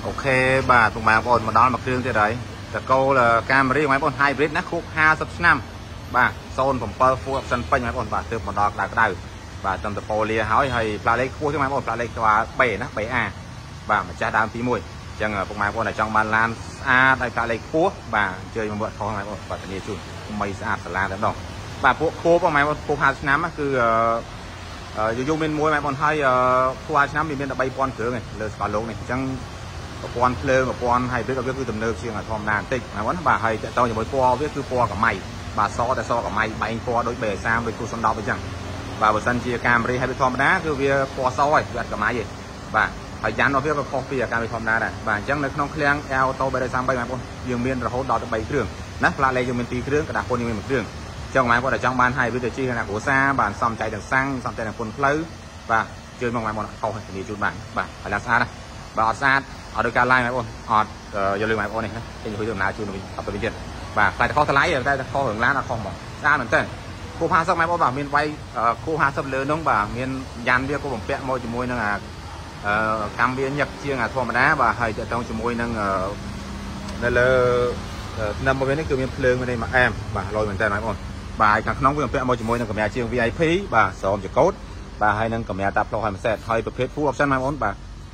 ok bà tụi mà bọn mà đó là mặc riêng thế đấyแต่câu là Camry ของ bọn hybrid นะคุก50 năm bà zone ผมเปิด full option เป็นไหมbọn bà từ một đợt là cái đầu bà tầm tập poly hỏi hay pla lấy cua chứ mà bọn pla lấy qua bể nó bể a bà mà cha đam tí mùi chẳng ở bọn mà bọn này trong bàn lan a đây pla lấy cua bà chơi một bữa khó mà bọn bà tự nhiên chun mày sạch là đó bàពួកគោបងម៉ែបងគោ50 ឆ្នាំគឺយូរមានមួយម៉ែបងហើយគោ50 ឆ្នាំមាន13,000គ្រឿងឯងលើស្កលលោកនេះអញ្ចឹង1000ភ្លើង1000ហើយវាគឺទំនើបជាងធម្មតាបន្តិចម៉ែបងបាទហើយតទៅជាមួយពណ៌វាគឺពណ៌កម្មៃបាទសតែសកម្មៃបែងពណ៌ដូច B30 ដូចគូសំដប់អញ្ចឹងបាទបើសិនជាកាមេរ៉ាហើយវាធម្មតាគឺវាពណ៌សហើយវាអត់កម្មៃទេបាទហើយយ៉ាងនោះវាក៏ខុសពីកាមេរ៉ាធម្មតាដែរបាទអញ្ចឹងនៅក្នុងឃ្លាំង Auto 333ម៉ែបងយើងមានរហូតដល់ទៅ3គ្រឿងណាផ្លាកលេខយើងមាន2គ្រឿងกระดาษពន្ធយើងមាន1គ្រឿងចឹងម៉ែបងតែចង់បានហើយវាទៅជីខាងគ្រួសារបានសំចៃទាំងសាំងសំចៃទាំងពុនផ្លូវបាទជួយមកម៉ែបងខុសធានាជូនបានបាទហើយឡើងស្អាតណាបាទអត់ស្អាតអត់ដូចការ live ម៉ែបងអត់យកលុយម៉ែបងនេះណាចេញទៅដំណើរជូនវិញអត់ទៅវិញទៀតបាទខ្លាចខុសថ្លៃតែខុសរឿងឡានអត់ខុសហ្មងស្អាតមែនតើគូ50ម៉ែបងបាទមានវាយគូ50លើនោះបាទមានយ៉ាន់វាគូបំពាក់មកជាមួយនឹងកម្មវាញឹកជាងធម្មតាបាទហើយតទៅជាមួយនឹងនៅលើnăm mươi này cứ miếng phơi bên đây mà em bà lôi mình tên nói con bà càng nóng với mộtជាមួយនឹងកម្រាលជាង VIP បាទស្រោមចកោតបាទហើយនឹងកម្រាលតាប់ផ្លោះឲ្យមួយសេតហើយប្រភេទ full option មកបងបាទ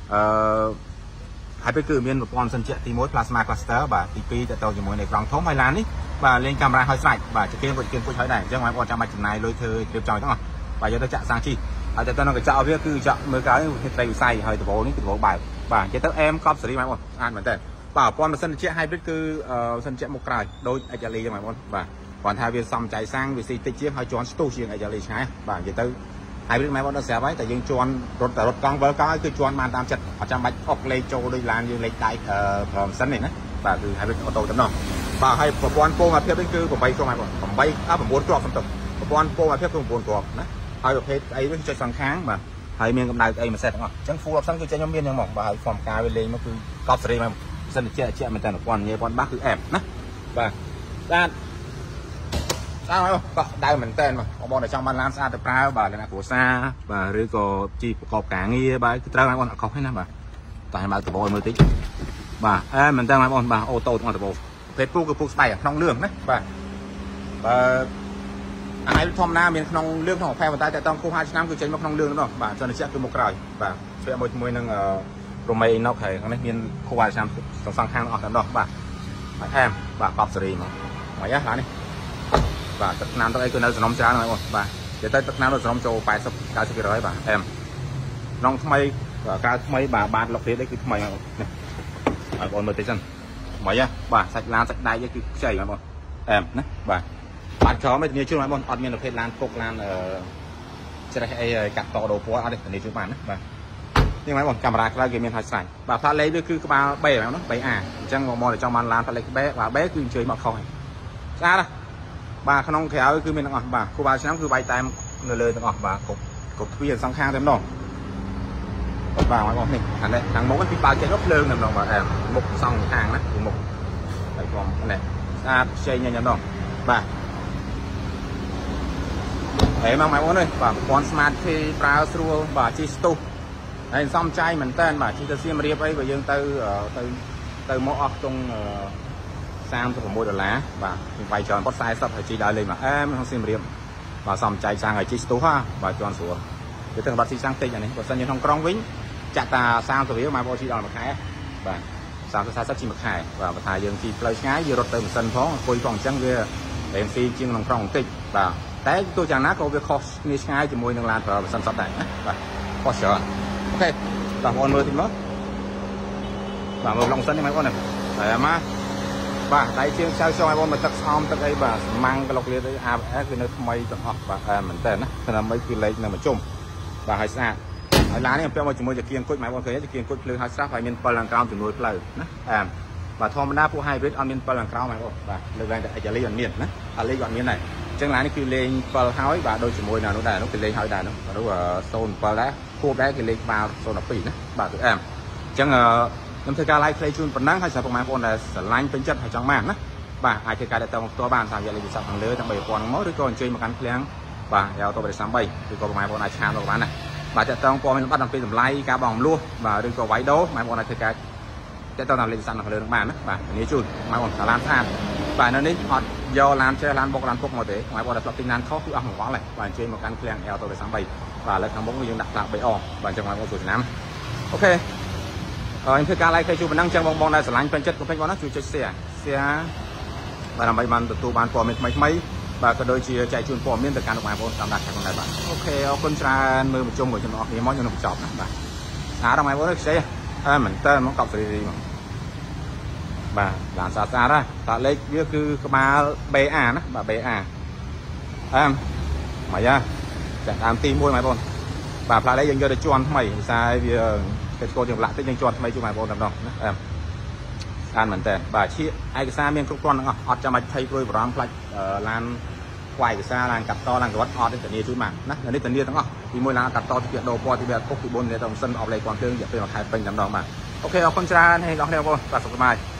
ហើយពេលគឺមានប្រព័ន្ធសិនជាទី1 plasma cluster បាទទី2ទៅជាមួយនឹងក្រងធំហើយឡាននេះបាទលេងកាមេរ៉ាឲ្យស្រេចបាទជគេពុជហើយដែរអញ្ចឹងបងចាំបាច់ចំណាយលុយធ្វើរៀបចំទាំងអស់បាទយកទៅចាក់សាំងជីហើយទៅនឹងកញ្ចក់វាគឺចាក់មើលក្រោយត្រីវិស័យហើយដបូលនេះគឺដបូលបែបបាទនិយាយទៅអែមកប់សេរីបងស្អាតមែនតើបាទប្រព័ន្ធម៉ាស៊ីនត្រជាក់ hybrid គឺម៉ាស៊ីនត្រជាក់មកក្រោយដូច HLE ចឹងបងបាទគាត់ថាវាសំចៃសាំងវាស៊ីតិចជាងហើយជន់ស្ទុះជាង HLE ឆ្ងាយបាទនិយាយទៅ hybrid ម៉ែបងដល់ស្រាប់ហើយតែយើងជន់រត់កង់វិលកង់គឺជន់បានតាមចិត្តអត់ចាំបាច់អុកលេខចូលដូចឡានយើងលេខដៃប្រម៉ាស៊ីននេះណាបាទគឺ hybrid អូតូតែម្ដងបាទហើយប្រព័ន្ធពងអាភាពនេះគឺ8គ្រាប់ម៉ែបង9គ្រាប់សំទុះប្រព័ន្ធពងអាភាពគឺ9គ្រាប់ណាហើយប្រភេទអីវាចុចសងខាងបាទហើយមានកម្ដៅអីមួយសេតទាំងអស់អញ្ចឹង full option គឺចេញខ្ញុំមានហ្នឹងហ្មងបាទហើយ form ការវាលេងមកគឺកប់សេរីម៉ែសិនជាមែនតើប៉ុនញ៉េប៉ុនបាសគឺអែបណាបាទស្អាតមកក៏ដៅមែនតើបងតែចង់បានឡានស្អាតទៅប្រើបាទលក្ខណៈគ្រួសារបាទឬក៏ជីប្រកបការងារបាទគឺត្រូវឲ្យបងអត់ខុសទេណាបាទតែឲ្យមកដបមើលតិចបាទអែមែនតើបងបាទអូតូទាំងអស់ដបប្រភេទពូគឺពូស្បែកក្នុងលឿងណាបាទអានេះធម្មតាមានក្នុងលឿងក្នុងផែប៉ុន្តែតែតង់គូ50 ឆ្នាំគឺចេញមកក្នុងលឿងនោះបាទសិនជាគឺមកក្រោយបាទស្វែកមួយនឹងរ៉ូមេអ៊ីណុកហើយខាងនេះមានគូ50 ឆ្នាំសងខាងអស់តែដោះបាទហើយអែមបាទកប់សេរីមកមកយ៉ាឡាននេះបាទទឹកថ្នាំទឹកអីគឺនៅសំណុំច្រើនហើយបងបាទនិយាយទៅទឹកថ្នាំនៅសំណុំចូល80 90% បាទអែមក្នុងថ្មីការថ្មីបាទលុកទៀតនេះគឺថ្មីហើយបងហើយបងមើលតិចសិនមកយ៉ាបាទសាច់ឡានសាច់ដៃគឺខ្ចីបងអែមណាបាទបាទក្រោមនេះធានាជូនបងអត់មានប្រភេទឡានពុកឡានច្រេះអីកាត់តដោពណ៌អត់ទេធានាជូនបានណាបាទនេះមកបងកាមេរ៉ាក្រៅគេមានហើយស្រេចបាទផ្លាកលេខវាគឺក្បាល B ហ្នឹងណា 3A អញ្ចឹងមកតែចង់បានឡានផ្លាកលេខ B បាទ B គឺអញ្ជើញមកខុសហើយស្អាតណាបាទក្នុងក្រៅគឺមានទាំងអស់បាទគូ50 ឆ្នាំគឺវាយតែមនៅលើទាំងអស់បាទគ្រប់ទ្វារសងខាងតែម្ដងបាទមកបងនេះខាងមុខពីបើចេះរកភ្លើងតែម្ដងបាទមុខសងខាងណាគឺមុខហើយខ្ញុំនេះស្អាតផ្សេងញ៉ាំម្ដងបាទហើយមកបងនេះបាទប្រព័ន្ធ Smart Key ប្រើស្រួលបាទជីស្ទុះហើយសំចៃមែនតើបាទជីទៅសៀមរាបអីបើយើងទៅមកអស់ក្នុង$36បាទវាយច្រើនប៉ុត40ហើយជីដល់លេងមកអែមក្នុងសៀមរាបបាទសំចៃសាំងហើយជីស្ទុះហ่าបាទជន់ស្រួលវាទៅបាត់ស៊ីសាំងតិចអានេះបើសិនជាក្នុងក្រុងវិញចាក់តា30រៀលមកបងជីដល់មួយខែបាទ30-40ជីមួយខែបាទបើថាយើងជីផ្លូវឆ្ងាយយើងរត់ទៅម៉ាស៊ីនផងអង្គុយផងអញ្ចឹងវារៀងស៊ីជាងក្នុងក្រុងបន្តិចបាទតែទោះយ៉ាងណាក៏វាខុសគ្នាឆ្ងាយជាមួយនឹងឡានប្រើម៉ាស៊ីនសតដែរណាបាទខុសច្រើនអូខេបងប្អូនមើលតិចមកបាទមើលឡុងសិននេះបងប្អូនហើយមកបាទដៃជាងចៅចង់ឲ្យបងមកទឹកស្អំទឹកអីបាទម៉ាំងក្លុកលៀតអី ABS គឺនៅថ្មីទាំងអស់បាទមែនតើណាតែដើម្បីគឺលេខនៅមួយជុំបាទហើយស្អាតហើយឡាននេះអំពាក់មកជាមួយជាគៀងគុជបងប្អូនឃើញជាគៀងគុជភ្លើងហើយស្រាប់ហើយមាន7ខាងក្រោមជំនួយផ្លូវណាបាទធម្មតាពួក hybrid អត់មាន7ខាងក្រោមបងប្អូនបាទលើកឡើងតែ HLE អត់មានណាHLE អត់មានដែរអញ្ចឹងឡាននេះគឺលេង7ហើយបាទដូចជាមួយនៅនោះដែរនោះគឺលេងហើយដែរនោះ07ដែរគួបដែរគឺលេងក្បាល012ណាបាទគឺអញ្ចឹងខ្ញុំធ្វើការ live play ជូនប៉ុណ្ណឹងហើយសម្រាប់បងប្អូនដែលស្រឡាញ់ពេញចិត្តហើយចង់បានណាបាទអាចធ្វើការទៅផ្ទាល់បានតាមរយៈលេខទូរស័ព្ទខាងលើទាំង3000ហ្នឹងមកឬក៏អញ្ជើញមកកាន់ឃ្លាំងបាទ Auto 333ឬក៏បងប្អូនអាចឆានមកបានណាបាទតើតើព័ត៌មានលម្អិតអំពីតម្លៃការបង់រំលោះបាទឬក៏វាយដូរបងប្អូនអាចធ្វើការ cái tao làm lên sẵn là lên bàn đó và ní chùi máy còn cả lan than và nó ní họ do làm chơi lan bọc lan thuốc mà thế máy còn đặt tinh nan khó cứ ăn quá lại và trên một căn keng eo tôi để sáng bày và lấy thằng bóng người đặt lại bẫy o và trong máy còn sủi nám ok anh thưa ca lại cây chùi mình đang trang bong bong này sẵn phần chất của phanh bóng nó chùi chơi xe và làm bày bàn tụ bàn của mình mấy và cái đôi chia chạy chuồn phò miên từ càng được máy bóng tạm đặt trong này bạn ok con trai mưa một chung của chúng nó thì món như nó một chọc này bạn trong máy bóng nó sẽ mình tên nó cọc gì mà bà làm sao ra ra ta lấy cái cứ ba BA đó bà BA mày ra chẳng làm tim môi mày bon bà phải lấy dân cho được chọn mày sai bây giờ cái cô trường lại tới dân chọn mày cho mày bon làm đâu ăn mình tên bà chia ai cái xa miên không con nữa ọt cho mày thay đôi vào play lan quay cái xa lan cặp to lan cái ọt đến tận nia chui mảng nè đến tận nia đúng không thì môi lan cặp to thì chuyện đồ qua thì bây giờ cốc thì bôn để đồng sân ọp lấy còn tương giờ phải học hai bên làm đâu mà ok con trai hay đón theo con và sắp mai